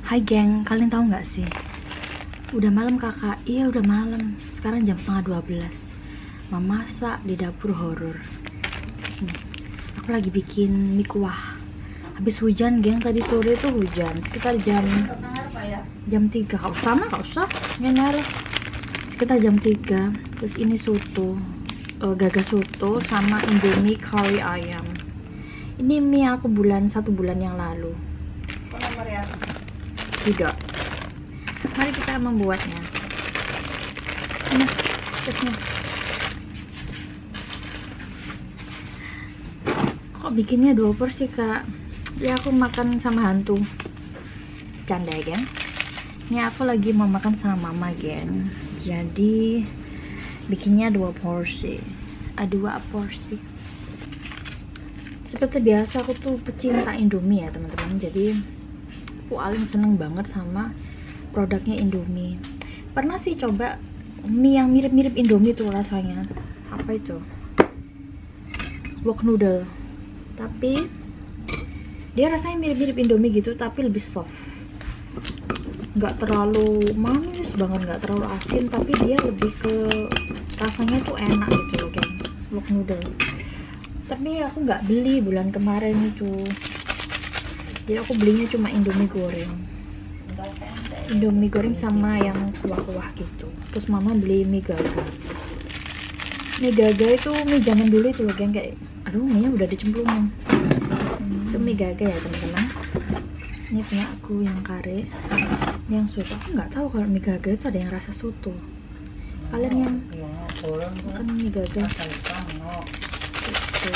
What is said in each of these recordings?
Hai geng, kalian tahu nggak sih? Udah malam kakak, iya udah malam. Sekarang jam setengah 12. Memasak di dapur horor. Aku lagi bikin mie kuah. Habis hujan geng, tadi sore tuh hujan. Sekitar jam 3. Kau sama, kau usah nyala. Sekitar jam 3. Terus ini soto, gagas soto sama indomie curry ayam. Ini mie aku 1 bulan yang lalu. Tidak. Mari kita membuatnya. Nah, terusnya. Kok bikinnya 2 porsi kak? Ya aku makan sama hantu. Canda ya geng. Ini aku lagi mau makan sama mama geng. Jadi bikinnya 2 porsi. 2 porsi. Seperti biasa aku tuh pecinta Indomie ya teman-teman. Jadi aku paling seneng banget sama produknya Indomie. Pernah sih coba mie yang mirip-mirip Indomie tuh rasanya. Apa itu? Wok noodle. Tapi dia rasanya mirip-mirip Indomie gitu, tapi lebih soft. Nggak terlalu manis banget, nggak terlalu asin, tapi dia lebih ke rasanya tuh enak gitu loh kan. Wok noodle. Tapi aku nggak beli bulan kemarin itu. Jadi aku belinya cuma Indomie goreng sama yang kuah-kuah gitu. Terus mama beli mie gaga. Mie gaga itu mie zaman dulu itu loh geng, kayak aduh mie nya udah dicemplungin. Itu mie gaga ya teman-teman. Ini punya aku yang kare, yang soto. Aku nggak tahu kalau mie gaga itu ada yang rasa soto. Kalian yang makan mie gaga gitu.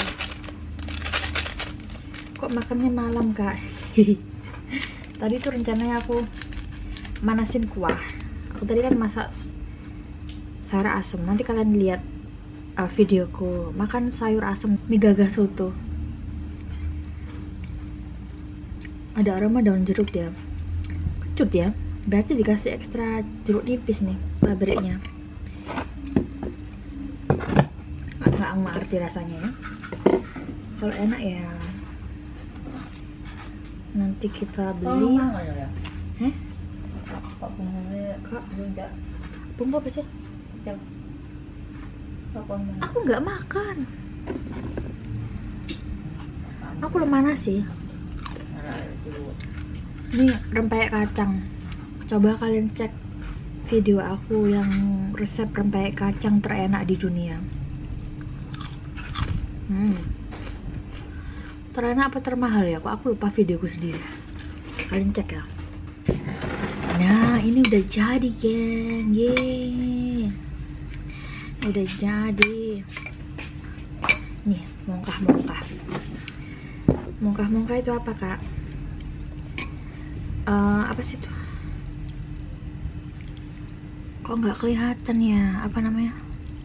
Kok makannya malam kak? Tadi tuh rencananya aku manasin kuah. Aku tadi kan masak sayur asem. Nanti kalian lihat videoku makan sayur asem mie gaga soto. Ada aroma daun jeruk dia. Kecut ya. Berarti dikasih ekstra jeruk nipis nih pabriknya. Nggak ngerti rasanya ya. Kalau enak ya nanti kita beli. Heh? Kak, bumbu apa sih? Aku nggak makan. Aku lemah nasi. Ini rempeyek kacang. Coba kalian cek video aku yang resep rempeyek kacang terenak di dunia. Terenak apa termahal ya? Kok aku lupa videoku sendiri. Kalian cek ya. Nah, ini udah jadi, geng. Yeay. Udah jadi. Nih, mongkah-mongkah. Mongkah-mongkah itu apa, Kak? Apa sih itu? Kok nggak kelihatan ya? Apa namanya?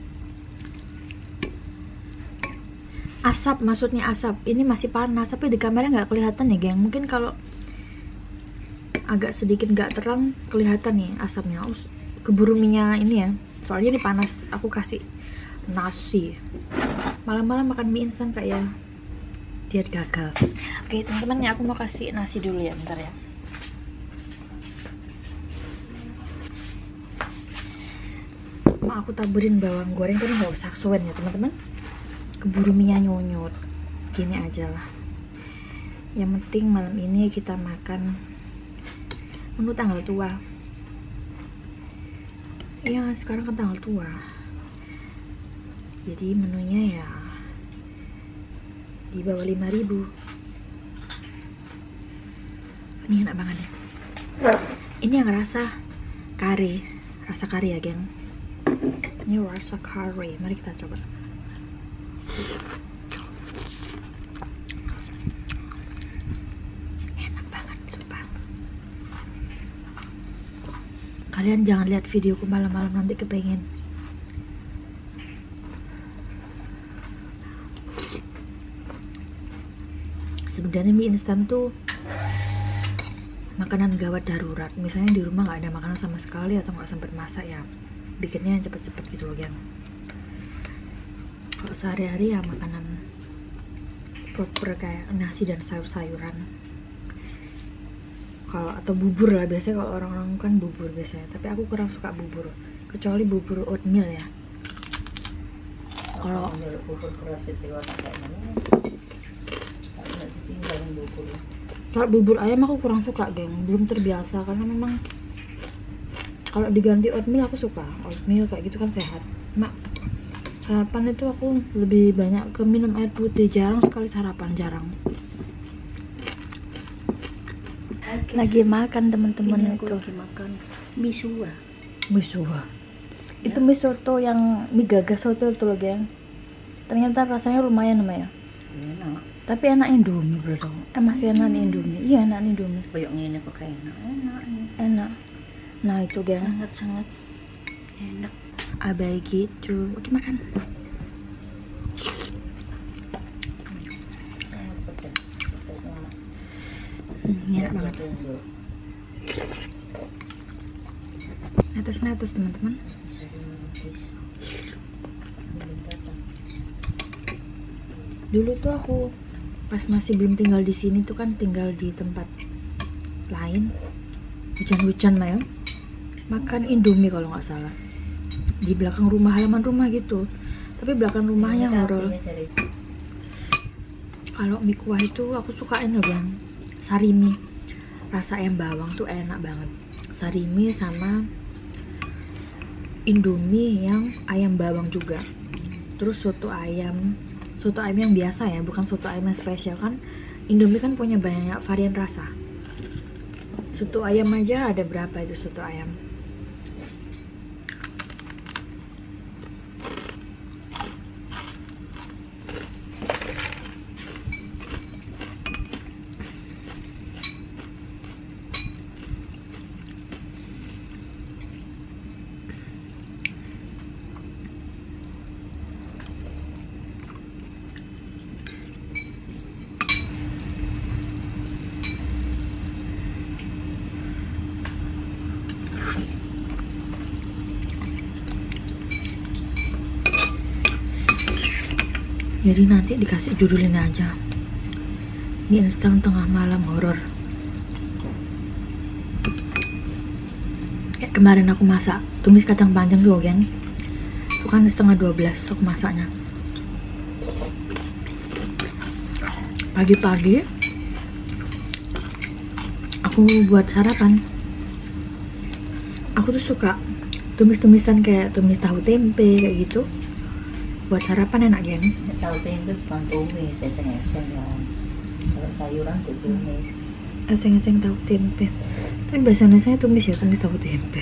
Asap, maksudnya asap. Ini masih panas, tapi di kamera nggak kelihatan ya, geng. Mungkin kalau agak sedikit nggak terang kelihatan nih asapnya. Keburu minyak ini ya. Soalnya ini panas. Aku kasih nasi. Malam-malam makan mie instan kak ya. Diet gagal. Oke teman-teman ya, aku mau kasih nasi dulu ya, bentar ya. Mau aku taburin bawang goreng, tapi nggak usah kesuwen ya teman-teman. Keburu minyak nyonyot. Gini aja lah. Yang penting malam ini kita makan menu tanggal tua. Iya, sekarang kan tanggal tua. Jadi menunya ya di bawah 5.000. Ini enak banget ya. Ini yang rasa kari ya geng. Ini rasa kari. Mari kita coba. Enak banget sumpah. Kalian jangan lihat videoku malam-malam, nanti kepengen. Sebenarnya mie instan tuh makanan gawat darurat. Misalnya di rumah nggak ada makanan sama sekali atau nggak sempat masak ya, bikinnya yang cepet-cepet gitu loh geng. Kalau sehari-hari ya makanan proper kayak nasi dan sayur-sayuran. kalau atau bubur lah, biasanya kalau orang-orang kan bubur biasanya, tapi aku kurang suka bubur, kecuali bubur oatmeal ya. Kalau bubur beras itu kalau bubur ayam aku kurang suka, geng, belum terbiasa, karena memang kalau diganti oatmeal aku suka oatmeal kayak gitu kan sehat. Mak, sarapan itu aku lebih banyak ke minum air putih, jarang sekali sarapan, jarang. Lagi makan teman-teman, itu lagi makan mie suwa. Itu mie soto yang mie gagas soto itu loh, geng. Ternyata rasanya lumayan ya. Enak. Tapi enak Indomie, bro. Masih enak Indomie. Iya, enak Indomie. Kayak ngene kok kayak enak. Enak. Nah, itu, geng. Sangat-sangat enak. Abai gitu. Oke, makan. Ini enak banget. Netes teman-teman. Dulu tuh aku pas masih belum tinggal di sini tuh kan tinggal di tempat lain, hujan-hujan lah ya, makan Indomie kalau nggak salah di belakang rumah, halaman rumah gitu, tapi belakang rumahnya horor. Kalau mie kuah itu aku sukain loh, bang, sarimi, rasa ayam bawang tuh enak banget, sarimi sama Indomie yang ayam bawang juga. Terus soto ayam yang biasa ya, bukan soto ayam yang spesial. Kan Indomie kan punya banyak varian rasa. Soto ayam aja ada berapa itu soto ayam. Jadi nanti dikasih judulin aja, mie instan tengah malam horor. Kayak kemarin aku masak tumis kacang panjang tuh, geng. Itu kan 11:30 aku masaknya. Pagi-pagi aku buat sarapan. Aku tuh suka tumis-tumisan kayak tumis tahu tempe kayak gitu. Buat sarapan enak, geng. Tahu tempe bukan tumis, eseng-eseng kan. Kalau sayuran tuh tumis. Eseng-eseng tahu tempe. Tapi biasanya saya tumis ya, tumis tahu tempe.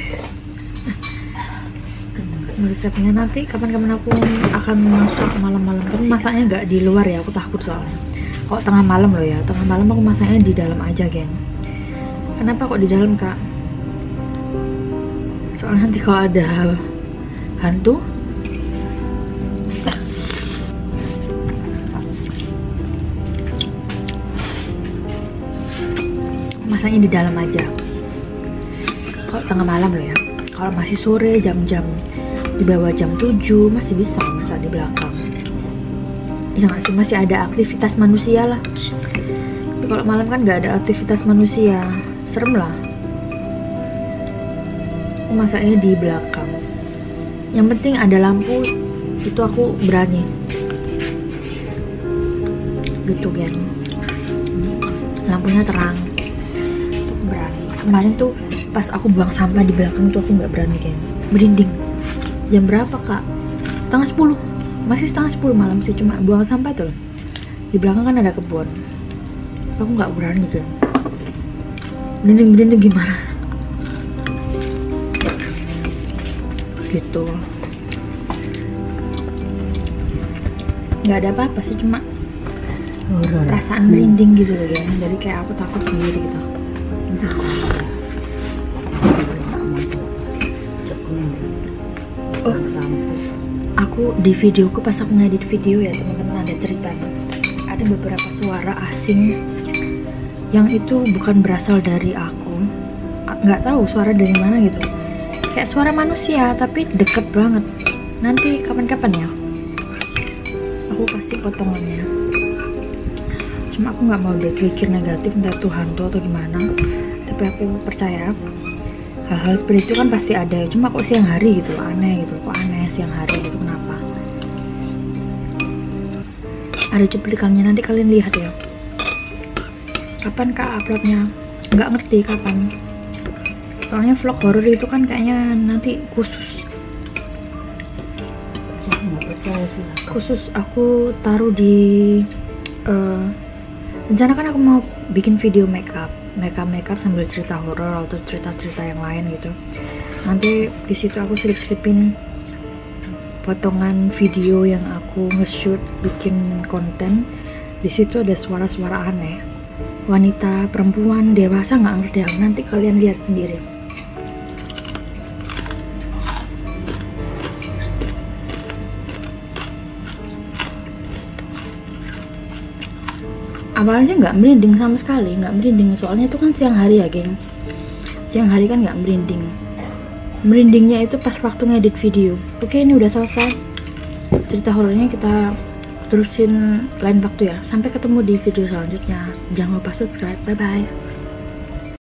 Resepnya nanti kapan-kapan aku akan masak malam-malam. Tapi masaknya nggak di luar ya, aku takut soalnya. Kok tengah malam loh ya, tengah malam aku masaknya di dalam aja, geng. Kenapa kok di dalam, kak? Soalnya nanti kalau ada hantu, masaknya di dalam aja. Kalau tengah malam loh ya. Kalau masih sore, jam-jam di bawah jam 7 masih bisa masak di belakang. Ya nggak sih, masih ada aktivitas manusia lah. Tapi kalau malam kan nggak ada aktivitas manusia, serem lah. Aku masaknya di belakang. Yang penting ada lampu, itu aku berani. Gitu, geng. Lampunya terang. Kemarin tuh pas aku buang sampah di belakang tuh aku nggak berani, geng. Merinding. Jam berapa, kak? 9:30. Masih 9:30 malam sih, cuma buang sampah tuh. Di belakang kan ada kebun. Aku nggak berani, geng. Merinding gimana? Gitu. Nggak ada apa-apa sih, cuma perasaan merinding gitu loh, geng. Jadi kayak aku takut sendiri gitu. Oh, aku di videoku pas aku ngedit video ya teman-teman, ada ceritanya. Ada beberapa suara asing yang itu bukan berasal dari aku. Nggak tahu suara dari mana gitu. Kayak suara manusia tapi deket banget. Nanti kapan-kapan ya aku kasih potongannya. Cuma aku nggak mau berpikir negatif entah itu hantu atau gimana. Tapi tapi aku percaya hal-hal seperti itu kan pasti ada. Cuma kok siang hari gitu, aneh gitu, kok aneh siang hari gitu, kenapa? Ada cuplikannya, nanti kalian lihat ya. Kapan kak uploadnya? Nggak ngerti kapan. Soalnya vlog horor itu kan kayaknya nanti khusus. Nggak percaya sih. Khusus aku taruh di rencana kan aku mau bikin video makeup sambil cerita horor atau cerita-cerita yang lain gitu. Nanti di situ aku selip-selipin potongan video yang aku nge-shoot bikin konten. Di situ ada suara-suara aneh, wanita, perempuan, dewasa, nggak ngerti aku. Nanti kalian lihat sendiri. Awalnya nggak merinding sama sekali, nggak merinding, soalnya itu kan siang hari ya geng. Siang hari kan nggak merinding. Merindingnya itu pas waktu ngedit video. Oke, ini udah selesai cerita horornya, kita terusin lain waktu ya. Sampai ketemu di video selanjutnya. Jangan lupa subscribe. Bye bye.